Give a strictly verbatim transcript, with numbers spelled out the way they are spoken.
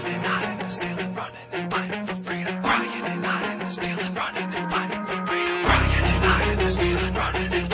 and hiding and stealing, running and fighting for freedom. Crying and hiding and stealing, running and fighting for freedom. Crying and hiding and stealing, running and